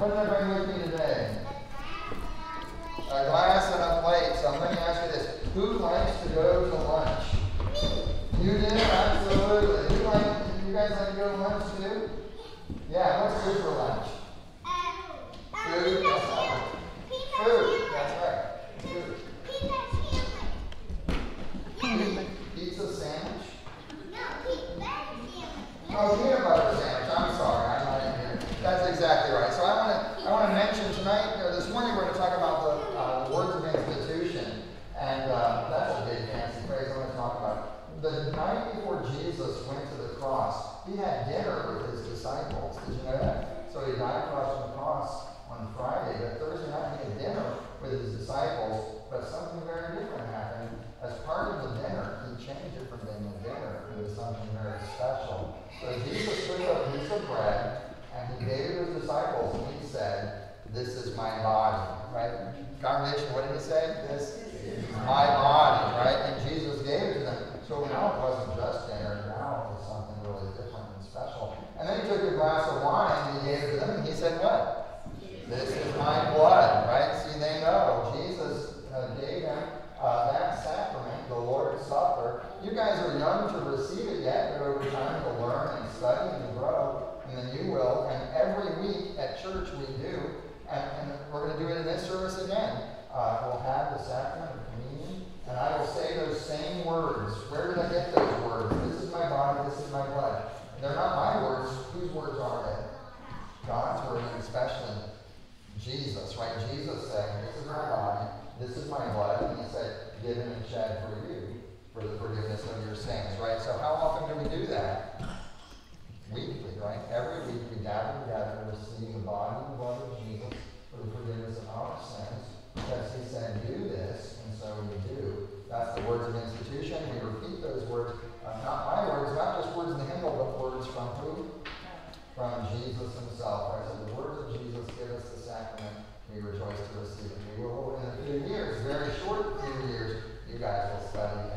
What did I bring with me today? A glass and a plate. So let me ask you this. Who likes to go to lunch? You do? Absolutely. You guys like to go to lunch too? Yeah, what's good for lunch? Food? That's right. Food. That's right. Food. Pizza sandwich? Oh, peanut butter sandwich. I'm sorry. I'm not in here. That's exactly right. So I want to mention tonight, this morning we're going to talk about the words of institution. And that's a big fancy phrase I want to talk about. The night before Jesus went to the cross, he had dinner with his disciples. Did you know that? So he died for us on the cross on Friday, but Thursday night he had dinner with his disciples, but something very different happened. As part of the dinner, he changed it from being a dinner into something very special. So Jesus took a piece of bread, and he gave it to his disciples, and he said, "This is my body," right? Congregation, what did he say? This is my body, right? And Jesus gave it to them. So now it wasn't just dinner, now it was something really different and special. And then he took a glass of wine and he gave it to them, and he said what? This is my blood, right? See, they know. Jesus gave them that sacrament, the Lord's Supper. You guys are young to receive it yet, but over time to learn and study and grow, and then you will. And every week at church we do, and we're going to do it in this service again. We'll have the sacrament of communion, and I will say those same words. Where did I get those words? This is my body, this is my blood. They're not my words. Whose words are they? God's word, and especially Jesus, right? Jesus said, "This is my body, this is my blood," and he said, "Given and shed for you, for the forgiveness of your sins," right? So how often do we do that? Weekly, right? Every week we gather together and receive the body and blood of Jesus for the forgiveness of our sins, because he said, "Do this," and so we do. That's the words of institution. We repeat those words, not my words, not just words in the hymnal, but words from who? From Jesus himself. Right? So the words of Jesus give us the sacrament. We rejoice to receive it. We will, in a few years, very short few years, you guys will study